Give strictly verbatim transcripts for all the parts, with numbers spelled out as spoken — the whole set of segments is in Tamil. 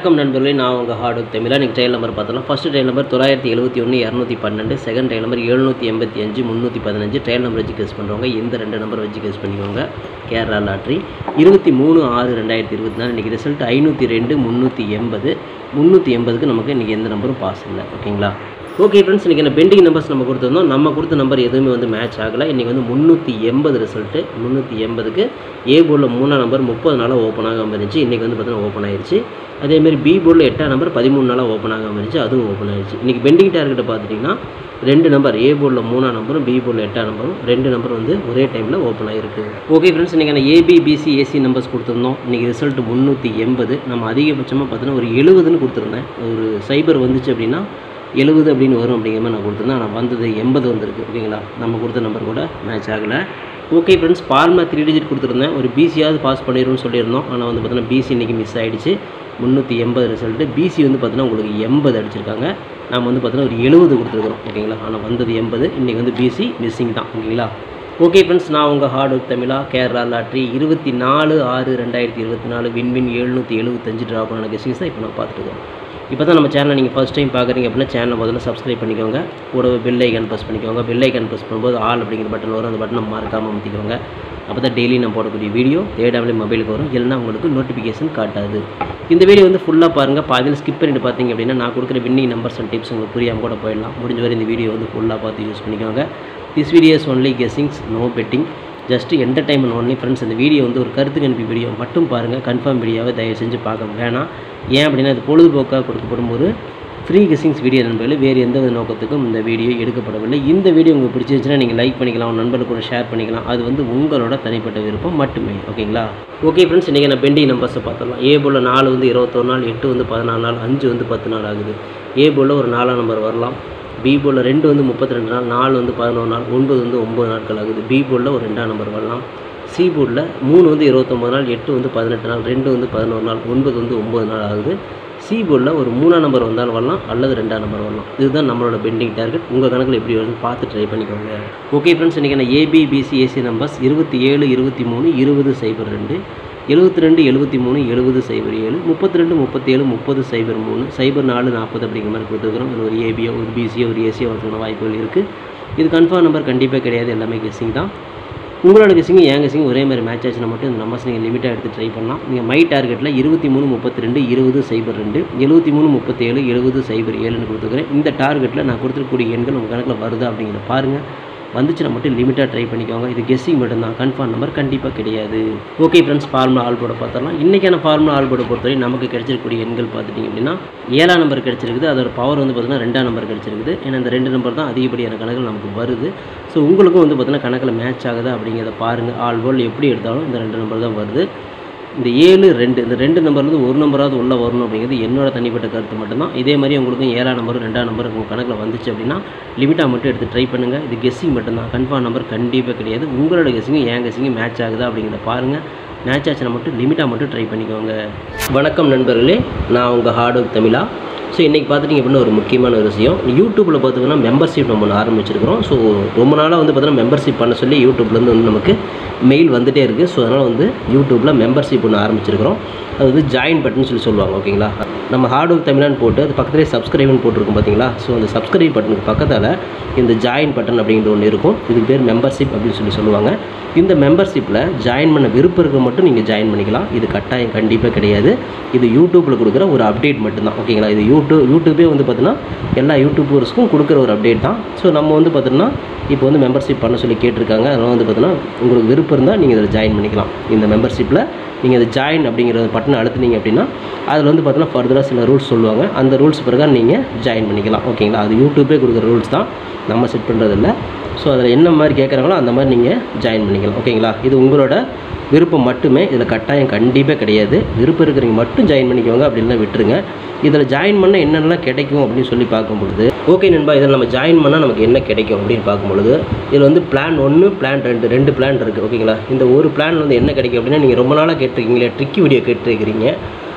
வணக்கம் நண்பர்களே, நான் உங்கள் ஹார்ட் ஒர்க் தமிழா. நீங்கள் ட்ரையல் நம்பர் பார்த்தலாம். ஃபஸ்ட்டு ட்ரையல் நம்பர் தொள்ளாயிரத்தி எழுபத்தி ஒன்று இரநூத்தி பன்னெண்டு, செகண்ட் ட்ரையல் நம்பர் எழுநூற்றி எண்பத்தி அஞ்சு முந்நூற்றி பதினஞ்சு. ட்ரையல் நம்பர் வச்சு கேஸ் பண்ணுறவங்க இந்த ரெண்டு நம்பர் வச்சு கேஸ் பண்ணிக்கோங்க. கேரளா லாட்ரி இருபத்தி மூணு ஆறு ரெண்டாயிரத்தி இருபத்தி நாலு இன்றைக்கி ரிசல்ட் ஐநூற்றி ரெண்டு முந்நூற்றி எண்பது முந்நூற்றி எண்பதுக்கு நமக்கு இன்றைக்கி எந்த நம்பரும் பாஸ் இல்லை. ஓகேங்களா? ஓகே ஃப்ரெண்ட்ஸ், இன்றைக்கி என்ன பெண்டிங் நம்பர்ஸ் நம்ம கொடுத்துருந்தோம். நம்ம கொடுத்த நம்பர் எதுவுமே வந்து மேட்ச் ஆகலை. இன்றைக்கி வந்து முந்நூற்றி எண்பது ரிசல்ட்டு. முந்நூற்றி எண்பதுக்கு ஏ போர்டில் மூணாம் நம்பர் முப்பது நாளாக ஓப்பன் ஆகாமல் இருந்துச்சு. இன்றைக்கி வந்து பார்த்தீங்கன்னா ஓப்பன் ஆயிடுச்சு. அதேமாதிரி பி போர்டில் எட்டாம் நம்பர் பதிமூணு நாளாக ஓப்பன் ஆகாமல் இருந்துச்சு, அதுவும் ஓப்பன் ஆயிடுச்சு. இன்றைக்கி பெண்டிங் டார்கெட்டை பார்த்துட்டிங்கன்னா ரெண்டு நம்பர் ஏ போர்டில் மூணாம் நம்பரும் பி போர்டில் எட்டாம் நம்பரும் ரெண்டு நம்பர் வந்து ஒரே டைமில் ஓப்பன் ஆகிருக்கு. ஓகே ஃப்ரெண்ட்ஸ், இன்றைக்கி நான் ஏபிபிசி ஏசி நம்பர்ஸ் கொடுத்துருந்தோம். இன்றைக்கி ரிசல்ட்டு முந்நூற்றி எண்பது. நம்ம அதிகபட்சமாக பார்த்தீங்கன்னா ஒரு எழுபதுன்னு கொடுத்துருந்தேன். ஒரு சைபர் வந்துச்சு அப்படின்னா எழுபது அப்படின்னு வரும் அப்படிங்கிற மாதிரி நான் கொடுத்துருந்தேன். ஆனால் வந்தது எண்பது வந்திருக்கு. ஓகேங்களா? நம்ம கொடுத்த நம்பர் கூட மேட்ச் ஆகலை. Okay friends, formula three digit கொடுத்துருந்தேன். ஒரு பிசியாவது பாஸ் பண்ணிடும்னு சொல்லியிருந்தோம். ஆனால் வந்து பார்த்தீங்கன்னா பிசி இன்றைக்கி மிஸ் ஆகிடுச்சு. முந்நூற்றி எண்பது ரிசல்ட்டு. பிசி வந்து பார்த்தீங்கன்னா உங்களுக்கு எண்பது அடிச்சிருக்காங்க. நம்ம வந்து பார்த்தீங்கன்னா ஒரு எழுபது கொடுத்துருக்குறோம். ஓகேங்களா? ஆனால் வந்தது எண்பது. இன்றைக்கி வந்து பிசி மிஸ்ஸிங் தான். ஓகேங்களா? ஓகே ஃப்ரெண்ட்ஸ், நான் உங்கள் ஹார்ட் ஒர்க் தமிழா. கேரளா லாட்ரி இருபத்தி நாலு ஆறு ரெண்டாயிரத்தி இருபத்தி நாலு வின்வின் எழுநூற்றி எழுபத்தஞ்சு ட்ரா பண்ண கெஸ்டிங்ஸ் தான் இப்போ நான் பார்த்துருக்கோம். இப்போ தான் நம்ம சேனலை நீங்கள் ஃபஸ்ட் டைம் பார்க்குறீங்க அப்படின்னா சேனலை முதல்ல சப்ஸ்கிரைப் பண்ணிக்கோங்க. கூட பெல் ஐக்கான் ப்ரெஸ் பண்ணிக்கோங்க. பெல் ஐக்கான் ப்ரெஸ் பண்ணும்போது ஆல் அப்படிங்கிற பட்டன் வரும். அந்த பட்டனை மறக்காமல் அமுத்திக்கோங்க. அப்போ தான் டெய்லி நம்ம போடக்கூடிய வீடியோ தேடாமலே மொபைலுக்கு வரும். இல்லைனா உங்களுக்கு நோட்டிஃபிகேஷன் காட்டாது. இந்த வீடியோ வந்து ஃபுல்லாக பாருங்கள். பாதியில் ஸ்கிப் பண்ணிட்டு பார்த்தீங்க அப்படின்னா நான் கொடுக்குற வின்னிங் நம்பர்ஸ் அண்ட் டிப்ஸ் உங்களுக்கு புரியாமல் கூட போயிடலாம். முடிஞ்ச வரை இந்த வீடியோ வந்து ஃபுல்லாக பார்த்து யூஸ் பண்ணிக்கோங்க. This videos only guessings, no betting, just entertainment only. Friends, இந்த வீடியோ வந்து ஒரு கருத்து கணிப்பு வீடியோ மட்டும் பாருங்கள். கன்ஃபார்ம் வீடியோவை தயவு செஞ்சு பார்க்க வேணாம். ஏன் அப்படின்னா இது பொழுதுபோக்காக கொடுக்கப்படும் ஒரு ஃப்ரீ கெஸ்ஸிங்ஸ் வீடியோ நண்பர்கள். வேறு எந்த நோக்கத்துக்கும் இந்த வீடியோ எடுக்கப்படவில்லை. இந்த வீடியோ உங்களுக்கு பிடிச்சிருந்துச்சுன்னா நீங்கள் லைக் பண்ணிக்கலாம், உங்கள் நண்பர்கள் கூட ஷேர் பண்ணிக்கலாம். அது வந்து உங்களோட தனிப்பட்ட விருப்பம் மட்டுமே. ஓகேங்களா? ஓகே ஃப்ரெண்ட்ஸ், இன்றைக்கி நான் பெண்டிங் நம்பர்ஸை பார்த்துடலாம். ஏ போர்டில் நாலு வந்து இருபத்தொரு நாள், எட்டு வந்து பதினாலு நாள், அஞ்சு வந்து பத்து நாள் ஆகுது. ஏ போர்டில் ஒரு நாலாம் நம்பர் வரலாம். பி போர்டில் ரெண்டு வந்து முப்பத்தி ரெண்டு நாள், நாலு வந்து பதினொரு நாள், ஒன்பது வந்து ஒம்பது நாட்கள் ஆகுது. பி போர்டில் ஒரு ரெண்டாம் நம்பர் வரலாம். சி போர்டில் மூணு வந்து இருபத்தொம்பது நாள், எட்டு வந்து பதினெட்டு நாள், ரெண்டு வந்து பதினொரு நாள், ஒன்பது வந்து ஒம்பது நாள் ஆகுது. சி போர்டில் ஒரு மூணாம் நம்பர் வந்தாலும் வரலாம், அல்லது ரெண்டாம் நம்பர் வரலாம். இதுதான் நம்மளோட பெண்டிங் டார்கெட். உங்கள் கணக்கில் எப்படி வருதுன்னு பார்த்து ட்ரை பண்ணிக்கோங்க. ஓகே ஃப்ரெண்ட்ஸ், இன்றைக்கி நான் ஏபிபிசி ஏசி நம்பர்ஸ் இருபத்தி ஏழு இருபத்தி மூணு இருபது சைபர் ரெண்டு, எழுபத்தி ரெண்டு எழுபத்தி மூணு எழுபது சைபர் ஏழு, முப்பத்தி ரெண்டு முப்பத்தேழு முப்பது சைபர் மூணு, சைபர் நாலு நாற்பது அப்படிங்கிற மாதிரி கொடுத்துருக்குறோம். இதில் ஒரு ஏபியோ ஒரு பிசியோ ஒரு ஏசியோ வரதுக்கான வாய்ப்புகள் இருக்குது. இது கன்ஃபார்ம் நம்பர் கண்டிப்பாக கிடையாது. எல்லாமே கெஸ்ஸிங் தான். உங்களோட கெஸ்ஸிங் என் கெஸ்ஸிங் ஒரே மாதிரி மேட்ச் ஆச்சுன்னா மட்டும் இந்த நம்பர்ஸ் நீங்கள் லிமிட்டாக எடுத்து ட்ரை பண்ணலாம். நீங்கள் மை டார்கெட்டில் இருபத்தி மூணு முப்பத்தி ரெண்டு இருபது சைபர் ரெண்டு, எழுபத்தி மூணு முப்பத்தேழு எழுபது சைபர் ஏழுன்னு கொடுத்துக்கிறேன். இந்த டார்கெட்டில் நான் கொடுத்துருக்கூடிய எண்கள் உங்கள் கணக்கில் வருதா அப்படிங்கிறத பாருங்கள். வந்துச்சுன்னா மட்டும் லிமிட்டாக ட்ரை பண்ணிக்கோங்க. இது கெஸ்ஸிங் மட்டும்தான், கன்ஃபார்ம் நம்பர் கண்டிப்பாக கிடையாது. ஓகே ஃப்ரெண்ட்ஸ், ஃபார்முலா ஆல் போர்டை பார்த்துடலாம். இன்றைக்கான ஃபார்முலா ஆல் போர்டை பொறுத்தவரை நமக்கு கிடைச்சிருக்கக்கூடிய எண்கள் பார்த்துட்டிங்க அப்படின்னா ஏழாம் நம்பர் கிடச்சிருக்குது. அதோட பவர் வந்து பார்த்திங்கன்னா ரெண்டாம் நம்பர் கிடச்சிருக்குது. ஏன்னா இந்த ரெண்டு நம்பர் தான் அதிகப்படியான கணக்கில் நமக்கு வருது. ஸோ உங்களுக்கும் வந்து பார்த்திங்கன்னா கணக்கில் மேட்ச் ஆகுதா அப்படிங்கிறத பாருங்கள். ஆல் போர்டில் எப்படி எடுத்தாலும் இந்த ரெண்டு நம்பர் தான் வருது. இந்த ஏழு ரெண்டு இந்த ரெண்டு நம்பர்லேருந்து ஒரு நம்பராவது உள்ளே வரணும் அப்படிங்கிறது என்னோட தனிப்பட்ட கருத்து மட்டும்தான். இதே மாதிரி உங்களுக்கும் ஏழாம் நம்பரும் ரெண்டாம் நம்பர் உங்கள் கணக்கில் வந்துச்சு அப்படின்னா லிமிட்டாக மட்டும் எடுத்து ட்ரை பண்ணுங்கள். இது கெஸ்ஸிங் மட்டும்தான், கன்ஃபார்ம் நம்பர் கண்டிப்பாக கிடையாது. உங்களோட கெஸ்ஸிங்கும் என் கெஸ்ஸிங்கும் மேட்ச் ஆகுதா அப்படிங்கிறத பாருங்கள். மேட்ச் ஆச்சுன்னா மட்டும் லிமிட்டாக மட்டும் ட்ரை பண்ணிக்கோங்க. வணக்கம் நண்பர்களே, நான் உங்கள் ஹார்ட் ஒர்க் தமிழா. ஸோ இன்றைக்கி பார்த்துட்டிங்க அப்படின்னா ஒரு முக்கியமான ஒரு விஷயம், யூடியூப்பில் பார்த்திங்கன்னா மெம்பர்ஷிப் நம்ம ஒன்று ஆரம்பிச்சிருக்கிறோம். ஸோ ரொம்ப நாளாக வந்து பார்த்தீங்கன்னா மெம்பர்ஷிப் பண்ண சொல்லி யூடியூப்லேருந்து வந்து நமக்கு மெயில் வந்துகிட்டே இருக்குது. ஸோ அதனால் வந்து யூடியூப்பில் மெம்பர்ஷிப் ஒன்று ஆரம்பிச்சிருக்கிறோம். அது வந்து ஜாயின் பட்டன் சொல்லி சொல்லுவாங்க. ஓகேங்களா? நம்ம ஹார்ட் ஒர்க் தமிழான்னு போட்டு அது பக்கத்துலேயே சப்ஸ்கிரைப்னு போட்டிருக்கும் பார்த்தீங்களா? ஸோ அந்த சப்ஸ்கிரைப் பட்டனுக்கு பக்கத்தில் இந்த ஜாயின் பட்டன் அப்படிங்கிறது ஒன்று இருக்கும். இதுக்கு பேர் மெம்பர்ஷிப் அப்படின்னு சொல்லி சொல்லுவாங்க. இந்த மெம்பர்ஷிப்பில் ஜாயின் பண்ண விருப்பம் இருக்க மட்டும் நீங்கள் ஜாயின் பண்ணிக்கலாம். இது கட்டாயம் கண்டிப்பாக கிடையாது. இது யூடியூப்பில் கொடுக்குற ஒரு அப்டேட் மட்டும்தான். ஓகேங்களா? இது யூடியூப் யூடியூபே வந்து பார்த்தீங்கன்னா எல்லா யூடியூபர்ஸ்க்கும் கொடுக்குற ஒரு அப்டேட் தான். ஸோ நம்ம வந்து பார்த்தீங்கன்னா இப்போ வந்து மெம்பர்ஷிப் பண்ண சொல்லி கேட்டிருக்காங்க. அதனால் வந்து பார்த்தீங்கன்னா உங்களுக்கு விருப்பம் இருந்தால் நீங்கள் இதில் ஜாயின் பண்ணிக்கலாம். இந்த மெம்பர்ஷிப்பில் நீங்கள் அதை ஜாயின் அப்படிங்கிற பட்டனை அழுத்துனீங்க அப்படின்னா அதில் வந்து பார்த்தீங்கன்னா ஃபர்தராக சில ரூல்ஸ் சொல்லுவாங்க. அந்த ரூல்ஸ் பிரகாரம் நீங்கள் ஜாயின் பண்ணிக்கலாம். ஓகேங்களா? அது யூடியூப்பே கொடுக்குற ரூல்ஸ் தான், நம்ம செட் பண்ணுறதில்ல. ஸோ அதில் என்ன மாதிரி கேட்குறாங்களோ அந்த மாதிரி நீங்கள் ஜாயின் பண்ணிக்கலாம். ஓகேங்களா? இது உங்களோட விருப்பம் மட்டுமே. இதில் கட்டாயம் கண்டிப்பாக கிடையாது. விருப்பம் இருக்கிறவங்க மட்டும் ஜாயின் பண்ணிக்கோங்க, அப்படின்லாம் விட்டுருங்க. இதில் ஜாயின் பண்ண என்னென்னலாம் கிடைக்கும் அப்படின்னு சொல்லி பார்க்கும்பொழுது ஓகே நண்பா, இதில் நம்ம ஜாயின் பண்ணால் நமக்கு என்ன கிடைக்கும் அப்படின்னு பார்க்கும்பொழுது இதில் வந்து பிளான் ஒன்று பிளான் ரெண்டு ரெண்டு பிளான் இருக்குது. ஓகேங்களா? இந்த ஒரு பிளான் வந்து என்ன கிடைக்கும் அப்படின்னா நீங்கள் ரொம்ப நாளாக கேட்டிருக்கீங்களே ட்ரிக்கி வீடியோ கேட்டிருக்கிறீங்க.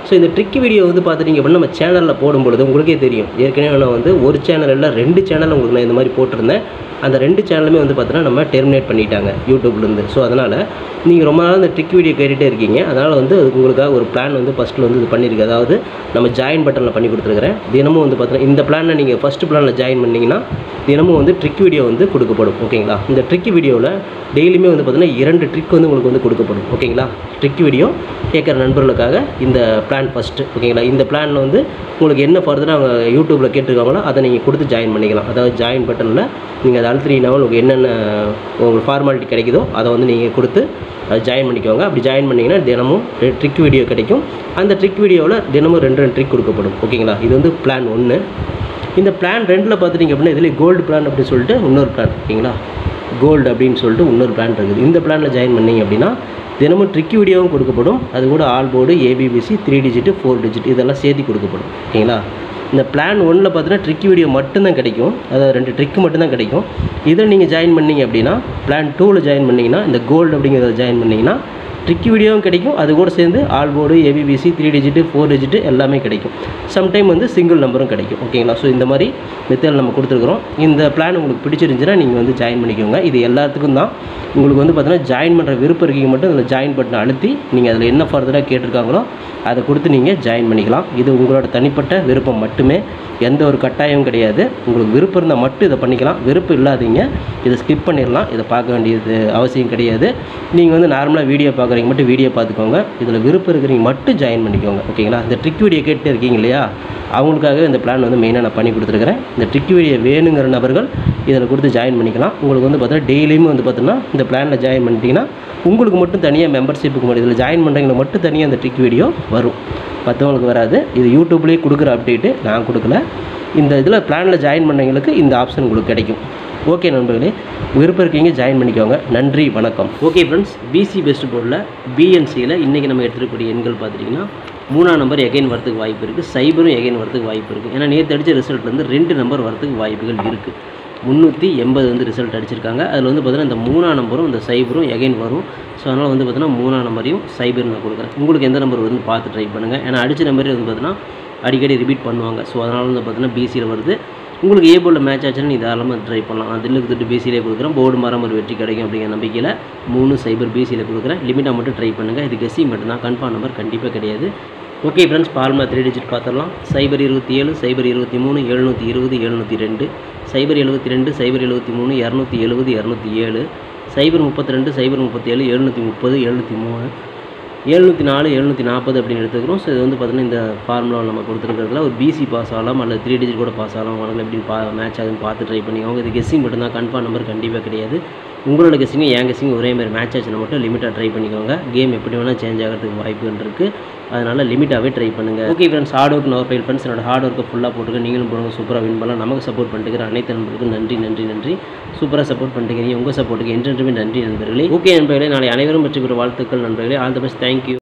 ஸோ இந்த ட்ரிக் வீடியோ வந்து பார்த்துட்டிங்க அப்படின்னா நம்ம சேனலில் போடும்பொழுது உங்களுக்கே தெரியும். ஏற்கனவே நான் வந்து ஒரு சேனல் இல்லை ரெண்டு சேனல் உங்களுக்கு நான் இந்த மாதிரி போட்டிருந்தேன். அந்த ரெண்டு சேனலுமே வந்து பார்த்தீங்கன்னா நம்ம டெர்மினேட் பண்ணிட்டாங்க யூடியூப்லேருந்து. ஸோ அதனால் நீங்கள் ரொம்ப நாள் இந்த ட்ரிக் வீடியோ கேட்டுகிட்டே இருக்கீங்க. அதனால் வந்து உங்களுக்காக ஒரு பிளான் வந்து ஃபஸ்ட்டில் வந்து இது பண்ணியிருக்கு. அதாவது நம்ம ஜாயின் பட்டனில் பண்ணி கொடுத்துருக்குறேன். தினமும் வந்து பார்த்தீங்கன்னா இந்த பிளானை நீங்கள் ஃபஸ்ட்டு பிளானில் ஜாயின் பண்ணிங்கன்னா தினமும் வந்து ட்ரிக் வீடியோ வந்து கொடுக்கப்படும். ஓகேங்களா? இந்த ட்ரிக் வீடியோவில் டெய்லியுமே வந்து பார்த்தீங்கன்னா இரண்டு ட்ரிக் வந்து உங்களுக்கு வந்து கொடுக்கப்படும். ஓகேங்களா? ட்ரிக் வீடியோ கேட்குற நண்பர்களுக்காக இந்த பிளான் ஃபஸ்ட்டு. ஓகேங்களா? இந்த பிளானில் வந்து உங்களுக்கு என்ன ஃபர்தராக அவங்க யூடியூப்பில் கேட்டிருக்காங்களோ அதை நீங்கள் கொடுத்து ஜாயின் பண்ணிக்கலாம். அதாவது ஜாயின் பட்டனில் நீங்கள் அதை அழுத்தினீங்கன்னா உங்களுக்கு என்னென்ன உங்களுக்கு ஃபார்மாலிட்டி கிடைக்குதோ அதை வந்து நீங்கள் கொடுத்து அதை ஜாயின் பண்ணிக்கோங்க. அப்படி ஜாயின் பண்ணிங்கன்னா தினமும் ட்ரிக் வீடியோ கிடைக்கும். அந்த ட்ரிக் வீடியோவில் தினமும் ரெண்டு ரெண்டு ட்ரிக் கொடுக்கப்படும். ஓகேங்களா? இது வந்து பிளான் ஒன்று. இந்த பிளான் ரெண்டில் பார்த்துட்டிங்க அப்படின்னா இதில் கோல்டு பிளான் அப்படின்னு சொல்லிட்டு இன்னொரு பிளான். ஓகேங்களா? கோல்டு அப்படின்னு சொல்லிட்டு இன்னொரு பிளான் இருக்குது. இந்த பிளானில் ஜாயின் பண்ணிங்க அப்படின்னா தினமும் ட்ரிக் வீடியோவும் கொடுக்கப்படும். அது கூட all board, ABBC, three digit, four digit இதெல்லாம் சேர்த்து கொடுக்கப்படும். ஓகேங்களா? இந்த பிளான் ஒன்றில் பார்த்தீங்கன்னா ட்ரிக் வீடியோ மட்டும்தான் கிடைக்கும். அதாவது ரெண்டு ட்ரிக் மட்டும்தான் கிடைக்கும். இதில் நீங்கள் ஜாயின் பண்ணிங்க அப்படின்னா பிளான் டூவில் ஜாயின் பண்ணிங்கன்னா இந்த கோல்டு அப்படிங்கிறத ஜாயின் பண்ணிங்கன்னா ட்ரிக் வீடியோவும் கிடைக்கும். அது கூட சேர்ந்து all board, ABBC, three digit, four digit எல்லாமே கிடைக்கும். சம்டைம் வந்து சிங்கிள் நம்பரும் கிடைக்கும். ஓகேங்களா? ஸோ இந்த மாதிரி மெத்தட் நம்ம கொடுத்துருக்குறோம். இந்த பிளான் உங்களுக்கு பிடிச்சிருந்துச்சுன்னா நீங்கள் வந்து ஜாயின் பண்ணிக்கோங்க. இது எல்லாத்துக்கும் தான். உங்களுக்கு வந்து பார்த்தீங்கன்னா ஜாயின் பண்ணுற விருப்பம் இருக்கீங்க மட்டும் அதில் ஜாயின் பட்டனை அழுத்தி நீங்கள் அதில் என்ன ஃபர்தராக கேட்டிருக்காங்களோ அதை கொடுத்து நீங்கள் ஜாயின் பண்ணிக்கலாம். இது உங்களோட தனிப்பட்ட விருப்பம் மட்டுமே. எந்த ஒரு கட்டாயமும் கிடையாது. உங்களுக்கு விருப்பம் இருந்தால் மட்டும் இதை பண்ணிக்கலாம். விருப்பம் இல்லாதீங்க இதை ஸ்கிப் பண்ணிடலாம். இதை பார்க்க வேண்டியது அவசியம் கிடையாது. நீங்கள் வந்து நார்மலாக வீடியோ பார்க்குறீங்க மட்டும் வீடியோ பார்த்துக்கோங்க. இதில் விருப்பம் இருக்கிறீங்க மட்டும் ஜாயின் பண்ணிக்கோங்க. ஓகேங்களா? இந்த ட்ரிக் வீடியோ கேட்டு இருக்கீங்க இல்லையா, அவங்களுக்காக இந்த பிளான் வந்து மெயினாக நான் பண்ணி கொடுத்துருக்குறேன். இந்த ட்ரிக் வீடியோ வேணுங்கிற நபர்கள் இதில் கொடுத்து ஜாயின் பண்ணிக்கலாம். உங்களுக்கு வந்து பார்த்தீங்கன்னா டெய்லியுமே வந்து பார்த்தீங்கன்னா இந்த பிளானில் ஜாயின் பண்ணிட்டீங்கன்னா உங்களுக்கு மட்டும் தனியாக மெம்பர்ஷிப்புக்கு மட்டும் இதில் ஜாயின் பண்ணுறவங்களுக்கு மட்டும் தனியாக அந்த ட்ரிக் வீடியோ வரும். மற்றவங்களுக்கு வராது. இது யூடியூப்லேயே கொடுக்குற அப்டேட்டு, நான் கொடுக்கல. இந்த இதில் பிளானில் ஜாயின் பண்ணவங்களுக்கு இந்த ஆப்ஷன் உங்களுக்கு கிடைக்கும். ஓகே நண்பர்களே, விருப்பம் இருக்கீங்க ஜாயின் பண்ணிக்கோங்க. நன்றி, வணக்கம். ஓகே ஃப்ரெண்ட்ஸ், பிசி பெஸ்ட் போர்டில் பிஎன்சியில் இன்றைக்கி நம்ம எடுத்துக்கூடிய எண்கள் பார்த்துட்டிங்கன்னா மூணாம் நம்பர் எகைன் வரத்துக்கு வாய்ப்பு இருக்குது. சைபரும் எகைன் வரத்துக்கு வாய்ப்பு இருக்குது. ஏன்னா நேற்று அடித்த ரிசல்ட்லேருந்து ரெண்டு நம்பர் வரத்துக்கு வாய்ப்புகள் இருக்குது. முந்நூற்றி எண்பது வந்து ரிசல்ட் அடிச்சிருக்காங்க. அதில் வந்து பார்த்தீங்கன்னா இந்த மூணாம் நம்பரும் இந்த சைபரும் எகைன் வரும். ஸோ அதனால் வந்து பார்த்தீங்கன்னா மூணாம் நம்பரையும் சைபர் நான் கொடுக்குறேன். உங்களுக்கு எந்த நம்பர் வருதுன்னு பார்த்து ட்ரை பண்ணுங்கள். ஏன்னா அடித்த நம்பரே வந்து பார்த்தீங்கன்னா அடிக்கடி ரிப்பீட் பண்ணுவாங்க. ஸோ அதனால் வந்து பார்த்தீங்கன்னா பிசியில் வருது. உங்களுக்கு ஏ போர்டில் மேட்ச் ஆச்சுன்னு நீ தாராளமாக ட்ரை பண்ணலாம். நான் தில்லுக்கு திட்டு பிசியிலே கொடுக்குறேன். போர்டு மரம் ஒரு வெற்றி கிடைக்கும் அப்படிங்கிற நம்பிக்கையில் மூணு சைபர் பிசியில் கொடுக்குறேன். லிமிட்டாக மட்டும் ட்ரை பண்ணுங்கள். இது கெஸ்ஸிங் மட்டும்தான், கன்ஃபார்ம் நம்பர் கண்டிப்பாக கிடையாது. Okay friends, formula three digit பார்த்துடலாம். சைபர் இருபத்தி ஏழு, சைபர் இருபத்தி மூணு, எழுநூற்றி இருபது, எழுநூற்றி ரெண்டு, சைபர் எழுபத்தி ரெண்டு, சைபர் எழுபத்தி மூணு, இரநூத்தி எழுபது, இரநூத்தி ஏழு, சைபர் முப்பத்தி ரெண்டு, சைபர் முப்பத்தி ஏழு, எழுநூற்றி முப்பது, எழுநூற்றி மூணு, எழுநூற்றி நாலு, எழுநூற்றி நாற்பது அப்படின்னு எடுத்துக்கிறோம். ஸோ இது வந்து பார்த்திங்கன்னா இந்த ஃபார்முலாவில் நம்ம கொடுத்துருக்கிறதுல ஒரு பிசி பாஸ் ஆகலாம் அல்லது த்ரீ டிஜிட் கூட பாஸ் ஆகலாம். உனக்கு எப்படின்னு பா மேட்ச் ஆகுதுன்னு பார்த்து ட்ரை பண்ணிக்கோங்க. இது கெஸ்ஸிங் மட்டும்தான், கன்ஃபார்ம் நம்பர் கண்டிப்பாக கிடையாது. உங்களோட கெஸ்ஸிங்கும் என் கெஸ்ஸிங் ஒரே மாதிரி மேட்ச் ஆச்சுன்னா மட்டும் லிமிட்டாக ட்ரை பண்ணிக்கோங்க. கேம் எப்படி வேணால் சேஞ்ச் ஆகிறதுக்கு வாய்ப்புகள் இருக்குது. அதனால் லிமிட்டாகவே ட்ரை பண்ணுங்கள். Okay friends, hard work no fail friends. என்னோட ஹார்ட் ஒர்க்கை ஃபுல்லாக போட்டுக்க நீங்களும் போடுங்க. சூப்பராக வின் பண்ணலாம். நமக்கு சப்போர்ட் பண்ணிட்டுக்கிற அனைத்து நண்பர்களுக்கும் நன்றி நன்றி நன்றி. சூப்பராக சப்போர்ட் பண்ணிட்டுக்கிறீங்க. உங்கள் சப்போர்ட்டுக்கு என்றென்றுமே நன்றி நண்பர்களே. ஓகே நண்பர்களே, நாளை அனைவரும் வெற்றி பெற வாழ்த்துக்கள் நண்பர்களே. All the best. தேங்க்யூ.